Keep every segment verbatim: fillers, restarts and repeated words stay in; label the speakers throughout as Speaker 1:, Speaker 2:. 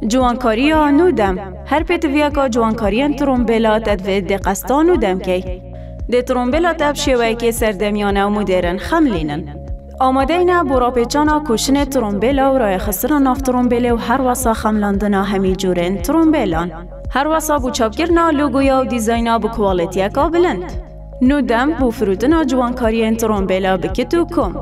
Speaker 1: جوانکاری ها نودم هر پیت ویاکا جوانکاری ترومبیلا تدوید دی قسطا نودم کی دی ترومبیلا تب شیوه که سردمیانه و مدرن خملینن آماده اینا برا پیچانا کشن ترومبیلا و رای خسر ناف ترومبیلا و هر واسا خملاندنا همی جورن ترومبیلان هر واسا بو چاپگرنا لوگویا و دیزاینا بو کوالیتیا کا بلند نودم بو فرودنا جوانکاری ترومبیلا بکتو کم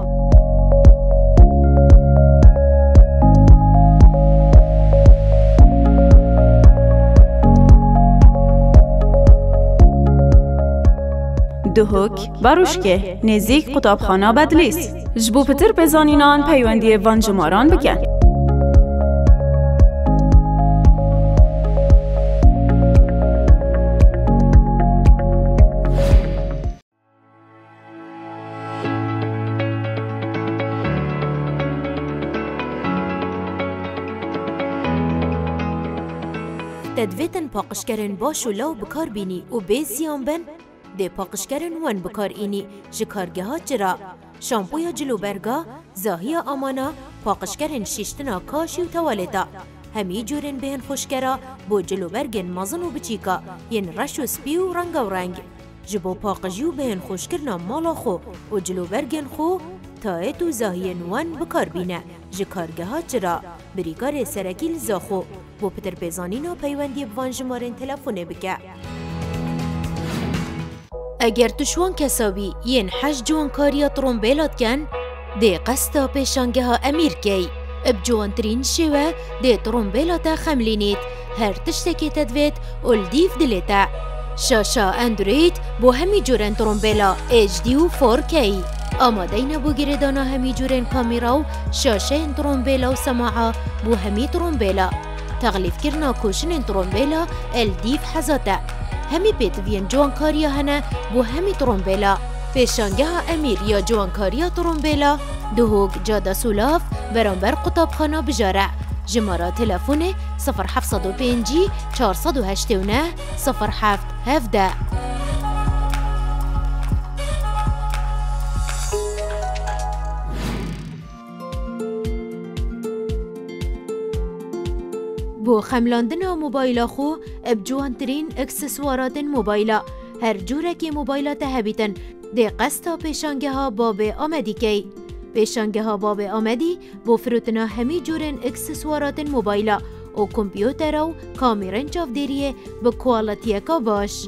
Speaker 1: دهوک باروشکه نزیک قطابخانه بدلیس جبو پتر بزانینان پیوندی وانجماران بکن
Speaker 2: تدویتن پاقشکرن باش و لو بکار بینی و بیزیان بن ده پاقشکرن ون بکار اینی جکارگه ها جرا شامپویا جلوبرگا زاهی آمانا پاقشکرن شیشتنا کاشی و توالیتا همی جورن بهن خوشکرا بو جلوبرگن مازن و بچیکا ین رش و سپی و رنگ و رنگ جبو پاقجیو بهن خوشکرنا مالا خو و جلوبرگن خو تایت و زاهین ون بکار بینه جکارگه ها جرا بریکار سرکی لزاخو بو پتر پیزانینا پیوندی بوان جمارن تلفونه بکه اگر تشوان کسابی ین حج جوانکاریا ترومبیلات کن ده قستا پیشانگه ها امیر کی اب جوانترین شوه ده ترومبیلاتا خملینید هر تشتکی تدوید اولدیف دلیتا شاشا اندروید بو همی جورن ترومبیلا اچ دی و فور کی آماده این بو گردانا همی جورن کامیرا و شاشه این ترومبیلا و سماعا بو همی ترومبیلا تغلیف کرنا کوشن ترومبیلا الدیف حزاتا همی پیت وین جوانکاریا هنه بو همی ترومبیلا پیشانگه ها امیر یا جوانکاریا ترومبیلا دهوگ جادا سولاف برانبر قطابخانه بجاره جماره تلفونه صفر هفتصد و پنج چهارصد و هشتاد و نه صفر هفت هفده بو خملاندنا موبایلا خو اب جوانترین اکسسوارات موبایلا هر جوره که موبایلات هبیتن ده قستا پیشانگه ها باب آمدی کی پیشانگه ها باب آمدی بو فروتنا همی جورن اکسسوارات موبایلا و کمپیوتر و کامیرن چافدریه به کوالیتی کا باش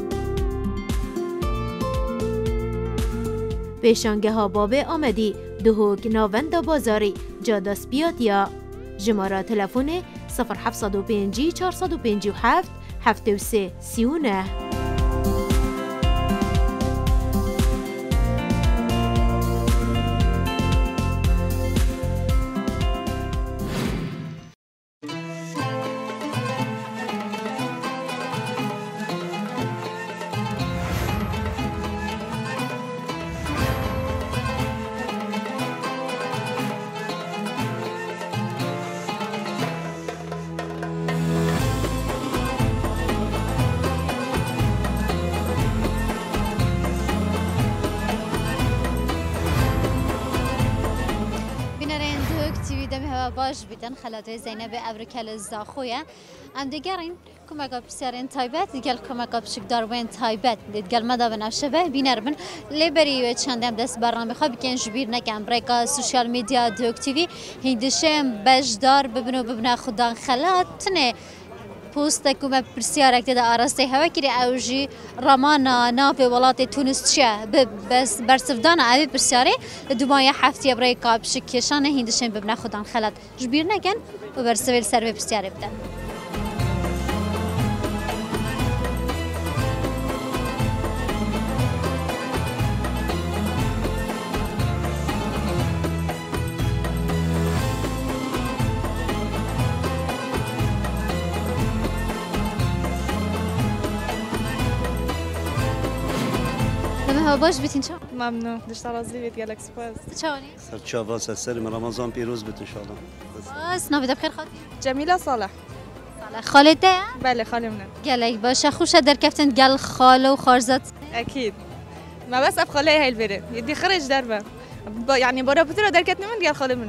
Speaker 2: پیشانگه ها باب آمدی دهوک ناوند بازاری جادا سپیاتیا جماره تلفونه صفر هفتصد و پنج چهارصد و پنجاه و هفت هفتاد و سه سی و نه
Speaker 3: باش بیدن خلاتوی زینب ابرکل زاخویه ام دیگرین کمکا بسیارین تایبت دیگر کمکا بشکدار وین تایبت دیگر مدا بنفشه به بینر بن لیبری و چندم دست برنامه خواه بکن جبیر نکن بریکا سوشال میدیا دوک تیوی هندشم بجدار ببنو ببنا خودان خلات تنه پوست کومه بسیار اکتدا آراسته هوا کری اوجی رمانا ناف ولات تونس چه بس برسفدان عبی بسیاری دومای هفته برای کابش کشان هندشن ببنا خودان خلات جبیر نکن و برسویل سر بسیاری بدن باش بیتین چه؟
Speaker 4: ممنون دشت رازی بیت گلک سپاس
Speaker 3: چهانی؟
Speaker 5: سر چاواس سرم رمضان پیروز بیت ان شاء الله
Speaker 3: بس ناویده بخیر خاطی؟
Speaker 4: جمیله صالح
Speaker 3: صالح خالته؟
Speaker 4: بله خاله منم
Speaker 3: گلک باشه خوشه در کفتن گل خاله و خارزات
Speaker 4: اكيد ما بس اب خاله هاي البرد يدي خرج دربه يعني برا بتر در كتني من قال خاله منم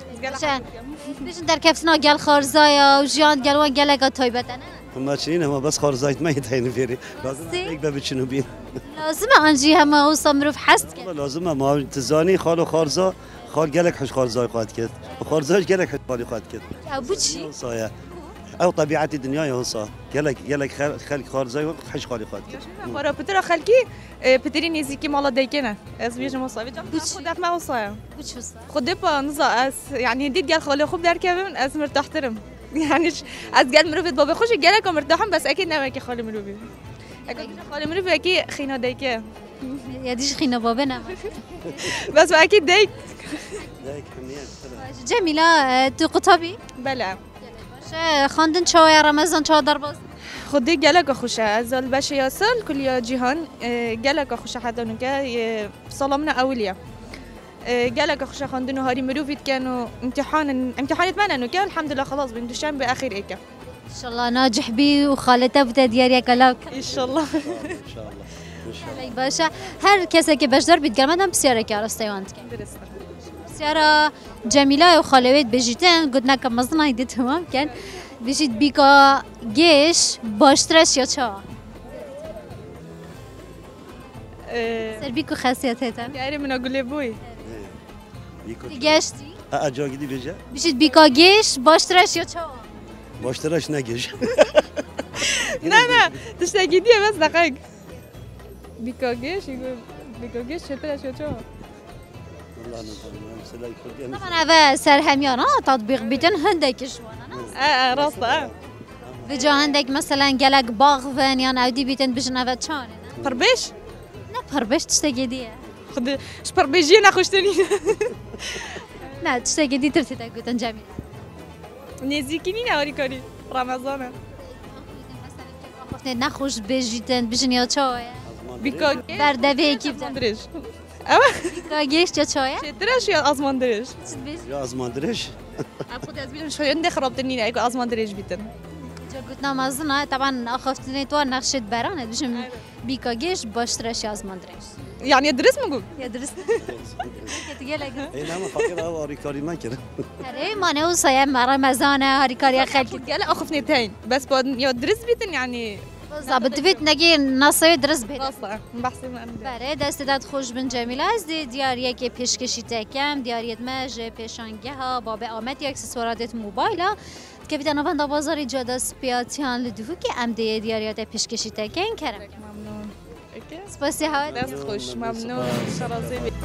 Speaker 3: بیشتر در کفتنا گل خارزایا و جیان گلوان گلگا تایبتنه
Speaker 5: هم چنین هم بس خارزایت ما يتهين فيري لازم یک باب چنو بین
Speaker 3: لازم آنجی همه او سامروف حست کرد
Speaker 5: لازم ما تزانی خال و خارزا خال گلک حش خارزای خواهد کرد و خارزاش گلک حش خالی خواهد کرد
Speaker 3: ابو چی
Speaker 5: صايا او طبيعه الدنيا يا هوصا گلک گلک خلق خارزای حش خالی خواهد کرد
Speaker 4: خورا پتر خلکی پتری نزدیکی مالا دیکنه از بیش مصابی جان خودت ما وصايا خود با نزا از يعني دید گل خالی خوب در کردم از مرتاحترم يعني از گل مروفت بابا خوش گلک مرتاحم بس اكيد نمکی خالی مروفی اكيد خالی مروفی اكيد خینا دیکه
Speaker 3: یادیش خینا بابا نه
Speaker 4: بس اكيد دیک
Speaker 5: دايك حميان
Speaker 3: جمیلا تو قطبی
Speaker 4: بله
Speaker 3: باشه خواندن چای رمضان چای درباز
Speaker 4: خودی گلک خوشه از البشه یاسل کل یا جهان گلک خوشه حتی نکه سلامنا اولیه گلک خوشه خواندن و هاری مروفید کن و امتحان امتحانت من نکه الحمد لله خلاص بین دوشنبه اخیر ایکه
Speaker 3: ان شاء الله ناجح بی و خالته بوده دیاری کلاک
Speaker 4: ان شاء الله
Speaker 5: ان شاء الله ان شاء الله
Speaker 3: باشه هر کسی که بشدار بید گرمدم بسیاره که آرستایواند کن
Speaker 4: درسته
Speaker 3: بسیاره جمیله و خالوید بجیتن گود نکم مزن هایده تمام کن بجید بیکا گیش باشترش یا چا سر بیکو خاصیت هیتن
Speaker 4: یاری من اقول بوی
Speaker 3: گشتی
Speaker 5: اجا گیدی بجا
Speaker 3: بجید بیکا گیش باشترش یا چا
Speaker 5: باشتراش نگیش
Speaker 4: نه نه تشتاقیدیه بس دقیق بیکاگیش یگو بیکاگیش چطورش یا چه
Speaker 5: والله انا مثلا يكون
Speaker 3: طبعا اوه سر همیان ها تطبیق بیتن هنده کشوانا
Speaker 4: اه اه راسته اه
Speaker 3: بجا هندک مثلا گلک باغ ون یا نودی بیتن بجن اوه چانه
Speaker 4: پربیش
Speaker 3: نه پربش تشتاقیدیه
Speaker 4: خود اش پربیجی نخوشتنی
Speaker 3: نه تشتاقیدی ترتی تا گوتن جمیل
Speaker 4: نزدیکی نی نواری کاری رمضانه
Speaker 3: خفته نخوش بجیتن بجن یا چای
Speaker 4: بیکاگیش
Speaker 3: بردوه کی بتن
Speaker 4: درش اما
Speaker 3: بیکاگیش یا چای
Speaker 4: چطورش یا آزمان درش
Speaker 5: يا ازمان درش
Speaker 4: خود از بیرون شویه نده خراب تنینه اگه آزمان درش بیتن
Speaker 3: جا گوتنا مزنه طبعا اخفتنی تو نقشت برانه بجم بیکاگیش باشترش یا ازمان درش
Speaker 4: يعني درس مگو
Speaker 3: یا درست تگه لگه
Speaker 5: اي نعم فقير او ريكاري ما كده
Speaker 3: اره ما نه وصايا رمضان هاري كاريا خلق
Speaker 4: قال اخفني تاين بس بود يا درس بيتن يعني
Speaker 3: ضابط بيت نجي نصي درس بيت
Speaker 4: راسته بحسب من
Speaker 3: بله دست داد خوش بن جمیله از دی دیاریه که پیشکشی تکم دیاریت مج پیشانگه ها باب آمد یا اکسسوارات موبایل که بیتن آفند بازاری جاده سپیاتیان لدوهو که ام دی دیاریات پیشکشی تکن کرم
Speaker 4: ممنون
Speaker 3: سپاسی ها
Speaker 4: دست خوش ممنون شرازی بی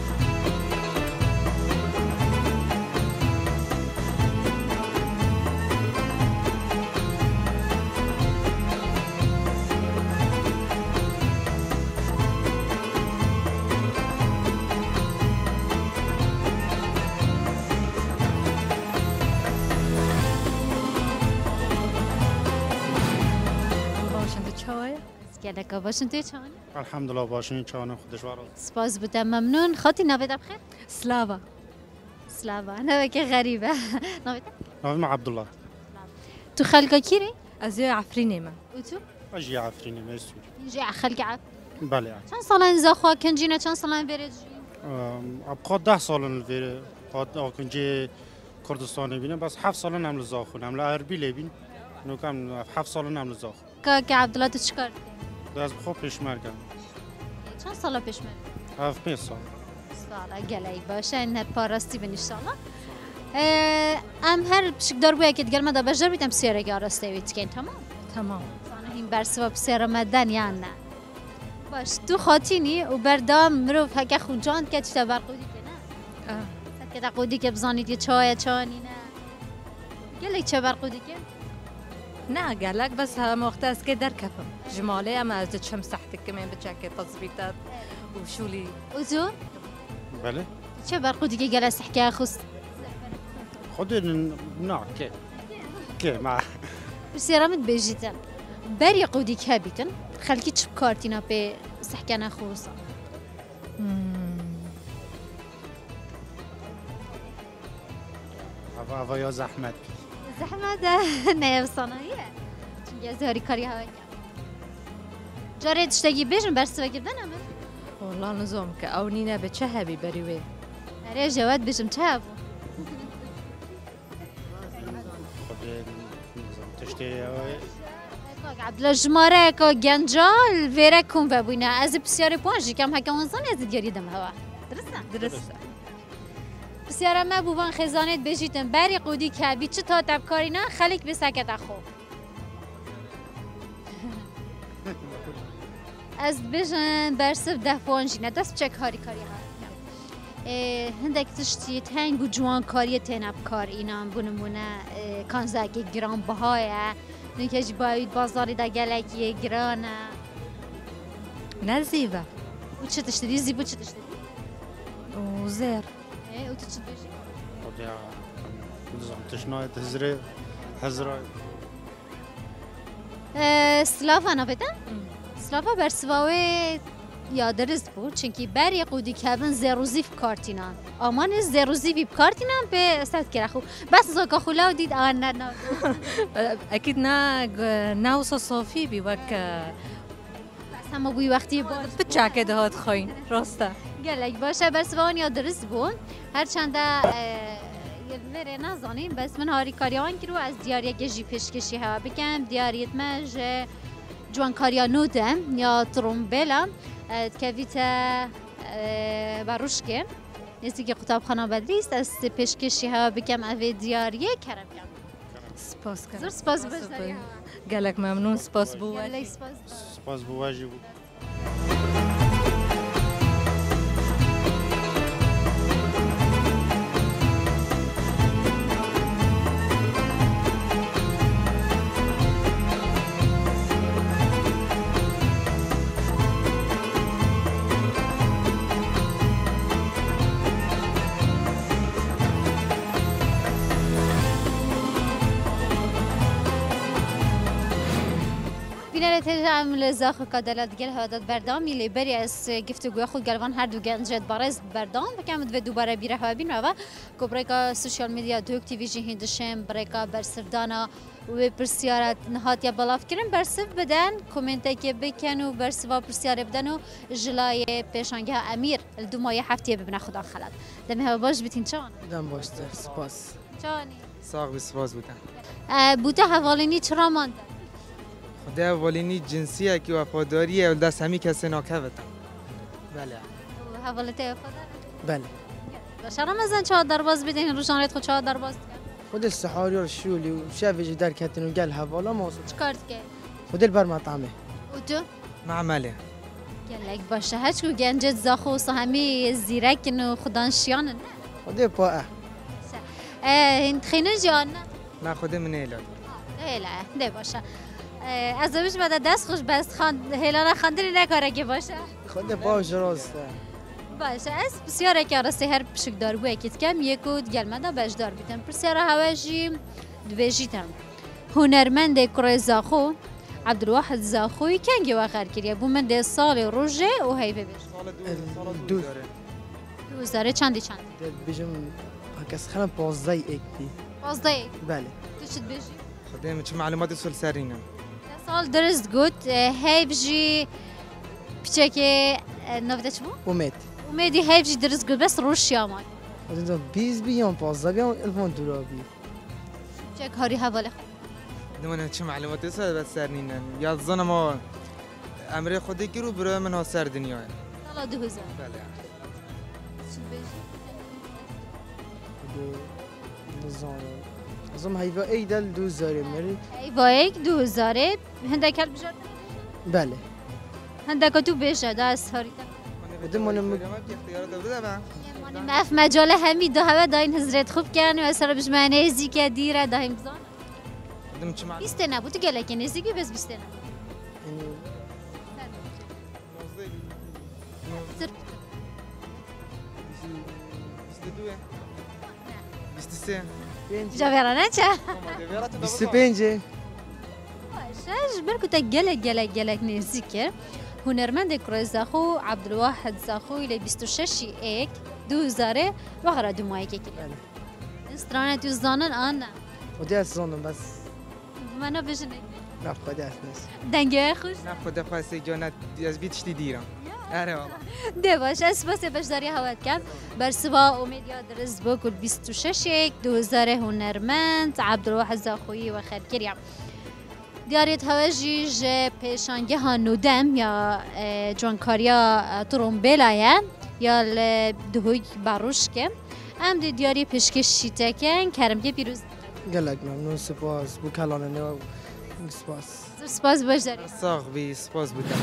Speaker 3: گلک باشن توی چانی
Speaker 6: الحمدلله باشین چانه خودش وارد
Speaker 3: سپاس بودم ممنون خاطی نوید بخیر
Speaker 7: سلاوا
Speaker 3: سلاوا نوید که غریبه نوید
Speaker 6: نام عبدالله
Speaker 3: تو خلقا کیری
Speaker 7: ازي عفريني ما
Speaker 3: و تو
Speaker 6: اجي عفرینی میسوی
Speaker 3: جی خلق عب
Speaker 6: بله
Speaker 3: چند سال این زخوا کنجینه چند سال این برد
Speaker 6: اب خود ده سال الویره خود آکنجی کردستانی بینه بس هفت سال نمل زاخون نمل اربیله بین نو کم هفت سال نمل زاخ
Speaker 3: که که عبدالله تو چیکار
Speaker 6: دست خوب پیشمر کردم
Speaker 3: چند سال پیش من
Speaker 6: هفت پنج سال
Speaker 3: سالا گلای باشه این هر پاراستی بین انشالله ام هر بشکدار بویا که دیگر ما دا بجر بیتم سیاره که آراسته وید کن تمام
Speaker 7: تمام
Speaker 3: زانه این برسوا بسیاره مدن یا نه باش تو خاطینی و بردام مروف هکه خونجاند که چطور برقودی که نه
Speaker 7: اه
Speaker 3: که تقودی که بزانید یه چای چانی نه گلی چه برقودی که
Speaker 7: نا قالك بس هم وقت اسكي در كفم جمالي اما ازت شمس تحتك كمان بتشكي تظبيطات وشو لي
Speaker 3: و تو
Speaker 6: بله
Speaker 3: چه برقودی که گلس حکه خوست
Speaker 6: خود نه که که مع
Speaker 3: بسیاره مد بیجیتن بری قودی که بیتن خلکی چه کارتینا به سحکانه خوسا
Speaker 6: هوا هوا یا زحمت
Speaker 3: زحمت نه صنایه چون از هاری کاری هوا جاری تشتگی بیشم برسه وکی بدن امر
Speaker 7: والله نظام که او نینا به چه هبی بریوی
Speaker 3: اره جواد بیشم چه هفو
Speaker 6: تشتی
Speaker 3: عبدالله جماره که گنجال ویره کن و بینه از بسیار پانجی کم هکه اونزان از دیاری دم هوا درسته؟
Speaker 7: درسته
Speaker 3: بسیار ما بوان خزانت بجیتن بری قودی که بی چه تا تبکاری نه خلیک بسکت اخو از بجن برسب ده پانجی نه دست چه کاری کاری ها هندک تشتی تنگ و جوان کاری تناب کار اینام بونمونه کانزاکی گران بهایه نکهش باید بازاری دا گلکی گرانه
Speaker 7: نه زیبه
Speaker 3: و چه تشتری زیبو چه تشتری؟
Speaker 7: و زیر
Speaker 3: و تو چه بشی؟
Speaker 6: خودیا نظام تشنای تزره هزرای
Speaker 3: سلافا نفیدن؟ سلافا برسواوی یا درست بود چونکی بری قودی که بن زیروزیف کارتینان آمان زیروزیفی کارتینان به استاد کرده خو بس زاکا خولاو دید آن نه نه
Speaker 7: اكيد نا ناوسا صافي بوك
Speaker 3: بس هم بوی وقتی باز
Speaker 7: بتشاكد هاد خوين راسته
Speaker 3: گلک باشه بس وان یا درست بود هر چند یلمره نزانیم بس من هاری کاریان کرو از دیاری گجی پیشکشی ها بکم دیاریت مج جوان کاریا نودم یا ترومبلا کاویتا باروشکه نیستی که قطاب خانه بدریست از پیشکشی ها بکم اوی دیاریه کرم کم
Speaker 7: سپاس
Speaker 3: زور سپاس بزاری
Speaker 7: قالك ممنون سپاس بو
Speaker 3: گلک سپاس
Speaker 6: سپاس بو واجب
Speaker 3: بینرت هم زاخو کادلات گل هادات بردام میلی بری از گفتگوی خود گلوان هر دو گنجت بارز بردام بکم و دوباره بیره ها بین و کو برای سوشال میدیا دو اکتیویژن هندشم برای برسردانا و پرسیارت نهات یا بلاف کردن برسف بدن کامنت که بکن و برسوا پرسیار بدن و جلای پیشانگه امیر دو ماه هفته ببینه خدا خلات دم ها باش بتین چان
Speaker 8: دم باش سپاس
Speaker 3: چانی
Speaker 8: ساق سپاس بودن
Speaker 3: بوده حوالینی چرا مانده
Speaker 8: خدا اولینی جنسیه که وفاداریه و دست همی کسی ناکوتن بله
Speaker 3: حوالته وفادار
Speaker 8: بله
Speaker 3: باشه رمضان چه درباز بدین روزانت خود چه درباز
Speaker 8: خود السحاری و شولی و شافی در کتن و گل حوالا موصول
Speaker 3: چیکار که
Speaker 8: خود البر مطعمه
Speaker 3: و تو
Speaker 8: معمله
Speaker 3: گلک باشه هیچ کو گنجت زاخو و همی زیرکن و خدانشیانن
Speaker 8: خود پاه
Speaker 3: هند خینه جان
Speaker 8: نه خود من ایلا
Speaker 3: ایلا ده باشه از اوش بعد دست خوش بست خان هلال خاندنی نکاره که باشه
Speaker 8: خود باش راسته
Speaker 3: باشه از بسیار که راسته هر پشک دار بو اکید کم یکود گلمدا باش دار بیتم بسیار هواجی دویجیتم هنرمند کره زاخو عبدالواحد زاخوی کنگی واخر کریه بو من ده سال روزه و هیوه بیش
Speaker 8: دو
Speaker 3: دو زاره چندی چند
Speaker 8: بیشم کس خانم پازده ایک بی
Speaker 3: پازده
Speaker 8: بله
Speaker 3: تو چید بیشی
Speaker 8: خدای چه معلوماتی سول سرینم
Speaker 3: سال درست گفت هیوجی پیچه که نویده چه بود؟
Speaker 8: امید
Speaker 3: امیدی هیوجی درست گفت بس روش شیامای
Speaker 8: خدای بیز بیام پازده بیام الفون دورا بی
Speaker 3: چه کاری حواله خود
Speaker 8: نمونه چه معلوماتی سول بس سرینم یاد زنم ما امر خودی که رو برای من ها سر دنیاه
Speaker 3: سال دو هزار
Speaker 8: بله
Speaker 3: چید بیشی؟
Speaker 8: نظام ازم هیوا ای دل دو زاره مری
Speaker 3: هیوا ایک دو هزاره هندک هل بجرد
Speaker 8: بله
Speaker 3: هندک تو بشه دا از هاریتا
Speaker 8: بده من مگ
Speaker 3: من مف مجال همی دا هوا داین حضرت خوب کن و اصلا بش معنی زی که دیره دایم بزان بیسته نبود گله که نزدیکی بس بیسته نبود جاویرانه چه؟
Speaker 8: بیست پنجه
Speaker 3: باشه برکو تا گلک گلک گلک نزدیکه هنرمند کره زاخو عبدالواحد زاخو ایلی بیست و ششی ایک دو هزاره وغیره دو ماهی که کلی استرانه تو زانن آن نه
Speaker 8: خودی از زانم بس
Speaker 3: منو بشنه
Speaker 8: نه خودی از نیست
Speaker 3: دنگه خوش؟
Speaker 8: نه خودی خواسته جانت از بیتشتی دیرم آره والله
Speaker 3: ده باش اسپاس بشداری هوت کن برسوا امید یاد درز با کل بیست و شش دو هزار هنرمند عبدالواحد زاخویی و خیرکریم دیاریت هواجی ج پیشانگه ها نودم یا جوانکاریا ترومبیلایه یا دهوی باروش که ام دی دیاری پیشکشی تکن کرم که پیروز
Speaker 9: گلک ممنون سپاس بو کلانه نو سپاس
Speaker 3: سپاس باش داری
Speaker 8: ساق بی سپاس بودم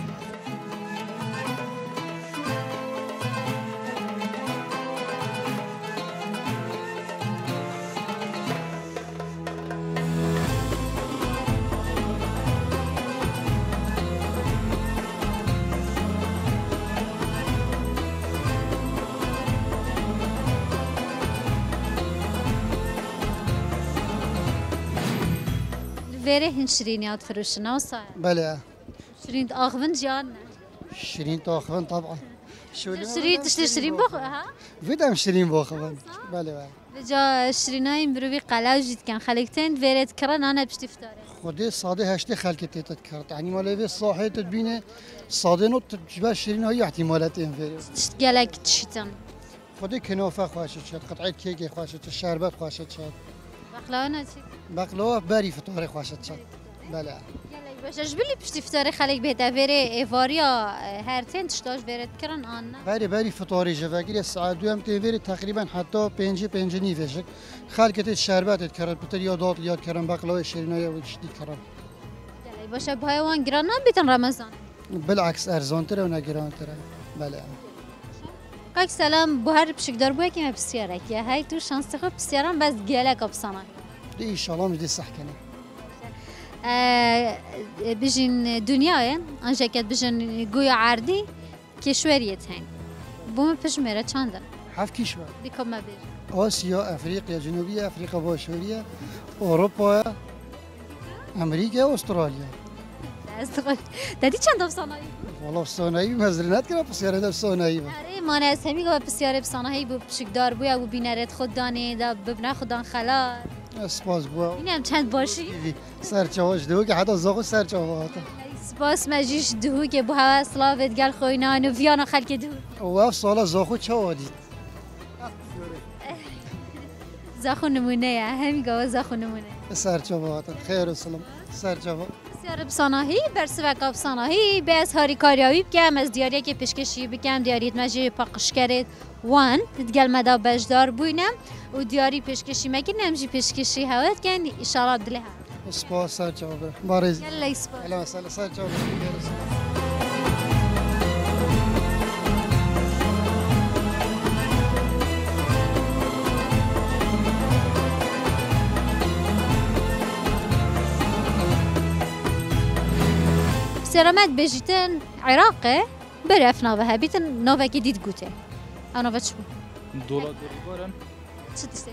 Speaker 3: وره هن شرینیات فروشنا و صاحب
Speaker 9: بله
Speaker 3: شرين آخوان جان
Speaker 9: شيرين تاخذن طبعا
Speaker 3: شرين تشتري شرين بخ ها
Speaker 9: بدم شيرين باخذن بله بله
Speaker 3: جا شرینای بروی قلاو جید کن خلکتین ورد کرن آن بشتی فتاره
Speaker 9: خودی ساده هشته خلک تیتت کرد یعنی مالی به صاحب تبینه ساده نو تجبر شیرین های احتمالات این فری
Speaker 3: تشت گلک تشتن
Speaker 9: خودی کنافه خواهشت شد قطعه کیک خواهشت شربت خواهشت شد
Speaker 3: بقلاوه نچی
Speaker 9: بقلاوه بری فطار خواهشت شد بله
Speaker 3: باش اجبلی بشتی فتاره خلک بهت وره ایواریا هر تین تشتاش ورد کرن آن
Speaker 9: بری بری فطاری جوگیری ساعت دو هم تیوری تقریبا حتی پنج پنج نیوشک خلکت شربت کرد بتر یادات یاد کردن بقلاوه شیرینای و چی کردن
Speaker 3: باشه بایوان گران نبیتن رمضان
Speaker 9: بالعکس ارزان تره و نگران تره بله
Speaker 3: کاک سلام بهر بشک دار بوی که بسیاره که های تو شانس خوب بسیارم بس گله کبسانه
Speaker 9: دی ان شاء الله مجدی صح کنه
Speaker 3: بجین دنیای آنجا که بجین گویا عردی کشوریت هنگ بوم پیش میره چندن
Speaker 9: هفت کشور
Speaker 3: دیکم ما بیش
Speaker 9: آسیا افریقا جنوبی افریقا باشوریه اروپا امریکا استرالیا
Speaker 3: استقلال دادی چند افسانه‌ای
Speaker 9: والله افسانه‌ای مزرنت کنه بسیاره افسانه‌ای
Speaker 3: آره من از همین که بسیاره افسانه‌ای بود بشکدار بود و بینرت خود دانی دا ببنا خودان خلا
Speaker 9: سپاس بو
Speaker 3: اینم چند باشی
Speaker 9: سرچاوش دو که حتی زاغ سرچاوات
Speaker 3: سپاس مجیش دو که بو هوا سلاوت گل خوینان و ویانا خلک دو
Speaker 9: و سالا زاخو چاودی
Speaker 3: زاخو نمونه همین که زاخو نمونه
Speaker 9: سرچاوات خیر و سلام سرچاوات
Speaker 3: بسیار بسانهی برس و کابسانهی به از هاری کاریابی بکم از دیاری که پیشکشی بکم دیاریت مجی پاکش کرد وان تدگل مدا بجدار بوینم و دیاری پیشکشی مگه نمجی پیشکشی هوت کن اشاره دلها
Speaker 9: سپاس سرچاوات بارز
Speaker 3: یلا سپاس
Speaker 9: سلام سلام سرچاوات
Speaker 3: سرامت بجیتن عراقه برف نوه بیتن نوه که دید گوته او نوه چه بود؟
Speaker 10: دولار دوری بارن
Speaker 3: چه دسته؟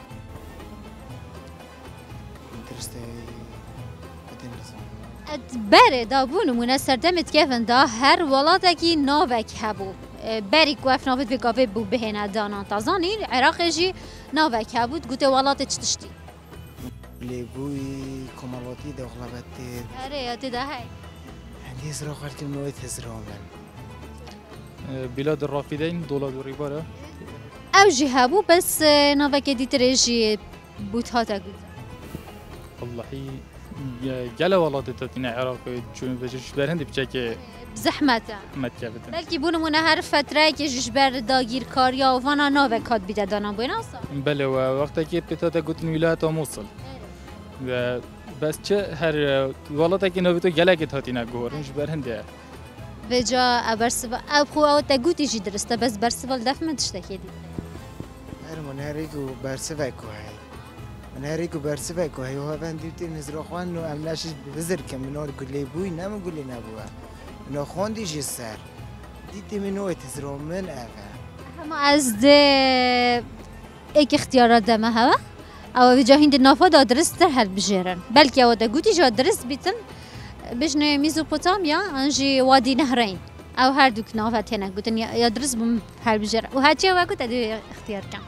Speaker 3: اد بره دابون مونه سردمت کفن دا هر ولاده که نوه که هبو بری که اف نوه بگاوه بو بهنه دانان تازانی عراق جی نوه که بود گوته ولاده چه دشتی؟
Speaker 11: لیبوی کمالاتی داخلابتی
Speaker 3: اره یاده ده های
Speaker 11: هندی را خالد نوعی تزرامن
Speaker 10: بلاد الرافدين دولار دوری باره
Speaker 3: او جی هبو بس نوه که دیتره جی بوت ها تا گوته
Speaker 10: والله جل ولات تاتين عراق چون بجش برهند بچه
Speaker 3: زحمته
Speaker 10: متكبتن
Speaker 3: بلکی بونمونه هر فتره که جش بر داگیر کاریا و وانا نوه کات بیده دانم بوین اصلا
Speaker 10: بله و وقتی که پتاتا گوتن ولایت موصل و بس چه هر ولاتی که نویتو گلک تاتینا گورنش برهنده
Speaker 3: و جا برسوا او خو او تگوتی جی درسته بس برسوال دفع من تشتکی دی
Speaker 11: هر من هریکو برسوا کوهی من هریکو برسوا کوهی و هفن دیوتی نزر خوان نو املاش بذر کم منور گلی بوی نم گلی نبوه نو خوان دیجی سر دیتی منو تزرام من افا
Speaker 3: اما از ده ایک اختیارات دمه هوا او جا هند نافا دا درست تر هل بجیرن بلکه او دا گوتی جا درست بیتن بجنه میزوپوتامیا انجی وادی نهرین او هر دوک نافا تینا گوتن یا درست بم هل بجیرن و هرچی او گوت ادو اختیار کن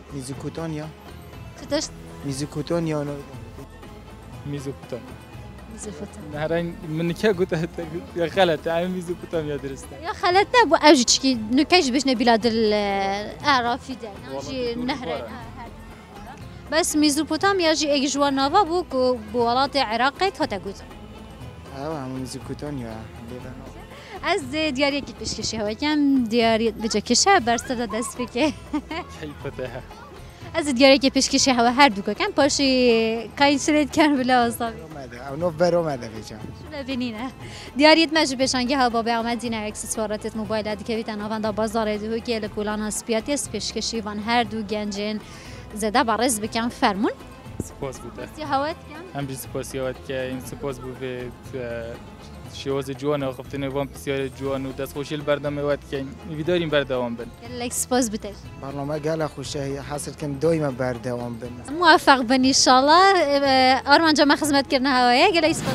Speaker 11: میزوکوتانیا
Speaker 3: چطورش؟
Speaker 11: میزوکوتانیا نو
Speaker 10: میزوپوتام
Speaker 3: میزوپوتامیا
Speaker 10: هرین من که گوته یا غلط عین میزوپوتامیا درسته
Speaker 3: یا غلط نبو اوجی چکی نکش بشنه بلاد الاعرافی ده نجی نهر بس میزوپوتامیا جی اجوا ناوا بو کو بولات عراق تا تگوت
Speaker 11: آه همون میزوپوتامیا
Speaker 3: از دیاری کی پیشکشی هوا کم دیاری بجا کشه برسته دست فکر
Speaker 10: کیفته
Speaker 3: از دیاری که پیشکشی هوا هر دو کم پاشی کاین شرید کن بلا اصلا
Speaker 11: او نو برو مده بیچم
Speaker 3: ببینینه دیاریت مجبور بشن که هوا به آمدین اکسسوارات موبایل که بیتن آوند بازار دو که لکولان اسپیاتی از پیشکشی وان هر دو گنجین زده برز بکن فرمون
Speaker 10: سپاس بوده
Speaker 3: سی هوات کم
Speaker 10: هم بی سپاسی هوات که این سپاس بوده شواز جوان و خفتن وام بسیار جوان و دست خوشیل برنامه وقت که می‌داریم بردوام بن.
Speaker 3: لک سپاس بتش.
Speaker 11: برنامه گله خوشه حاصل کم دائما بردوام بن.
Speaker 3: موفق بن ان شاء الله. آرمان جا ما خدمت کردن هوایه گله سپاس.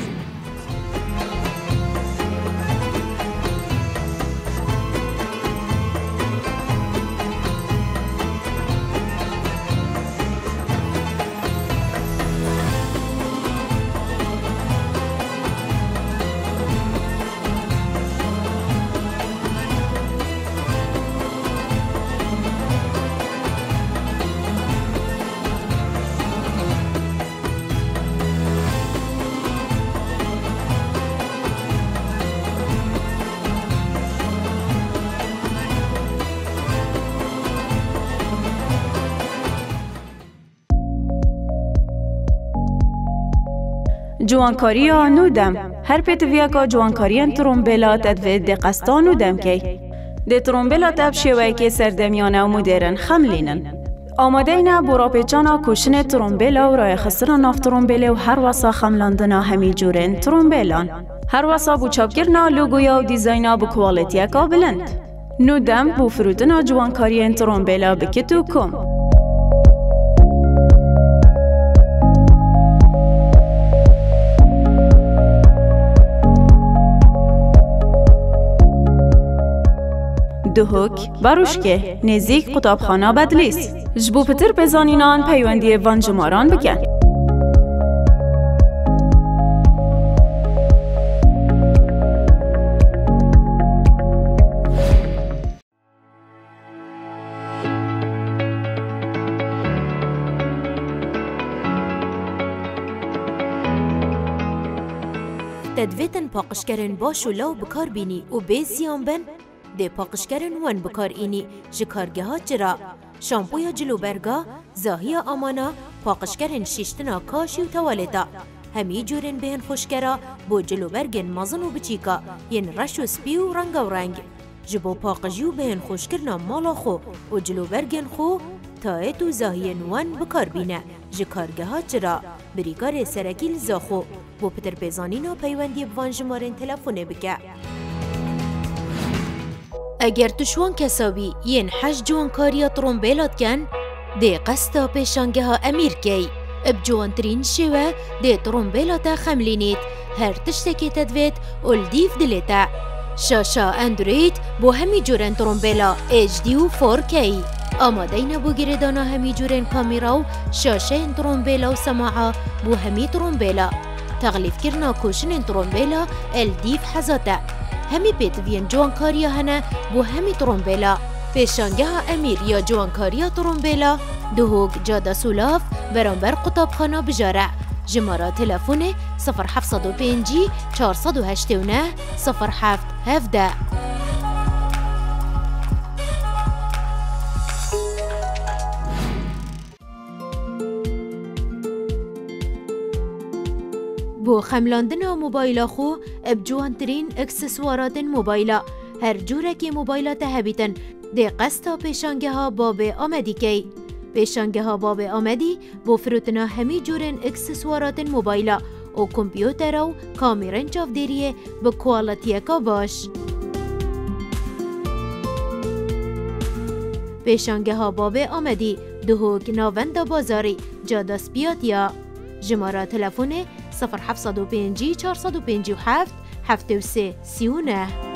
Speaker 1: جوانکاری نودم هر پیت ویا کا جوانکاری ترومبلات ادوید دقستان نودم کی د ترومبلات اب شوی کی سردمیانه و مدرن خملینن آماده اینا برا پیچانا کوشن ترومبلا و رای خسران ناف ترومبله و هر واسا خملاندنا همی جورن ترومبلان هر واسا بو چاپگرنا لوگویا و دیزاینا بو کوالیتیا کا بلند نودم بو فرودنا جوانکاری ترومبلا بکتو کم دهوک باروشکه نزیک قطابخانه بدلیس جبو پتر بزانینان پیوندی وانجماران بکن
Speaker 2: تدویتن پاقشکرن باش و لو بکار بینی و بیزیان بن ده پاقشکرن ون بکار اینی جکارگه ها جرا شامپویا جلوبرگا زاهی آمانا پاقشکرن شیشتنا کاشی و توالتا همی جورن بهن خوشکرا بو جلوبرگن مازن و بچیکا ین رش و سپی و رنگ و رنگ جبو پاقجیو بهن خوشکرنا مالا خو و جلوبرگن خو تایت و زاهی ون بکار بینه جکارگه ها جرا بریکار سرکیل زاخو بو پتر پیزانینا پیوندی بوان جمارن تلفونه بکه اگر تشوان کسابی ین حج جوانکاریا ترومبیلات کن ده قستا پیشانگه ها امیر کی اب جوانترین شوه ده ترومبیلاتا خملینید هر تشتکی تدوید اولدیف دلیتا شاشا اندروید بو همی جورن ترومبیلا اچ دی و فور کی آماده اینا بو گردانا همی جورن کامیرا و شاشه ترومبیلا و سماعا بو همی ترومبیلا تغلیف کرنا کوشن ترومبیلا الدیف حزاتا همی پیتوین جوانکاریا هنه بو همی ترومبیلا پیشانگه ها امیر یا جوانکاریا ترومبیلا دهوگ جاده سولاف برانبر قطابخانه بجاره جماره تلفونه صفر هفتصد و پنج چهارصد و هشتاد و نه صفر هفت هفده بو خملاندن موبایلا خو اب جوانترین اکسسوارات موبایلا هر جوره که موبایلات هبیتن ده قستا پیشانگه ها باب آمدی کی پیشانگه ها باب آمدی بو فروتنا همی جورن اکسسوارات موبایلا و کمپیوتر و کامیرن چافدیریه به کوالیتی کا باش پیشانگه ها باب آمدی دهوک ناوند بازاری جاده سپیاتیا جماره تلفونه صفر هفتصد و پنج چهارصد و پنجاه و هفت هفتاد و سه سی و نه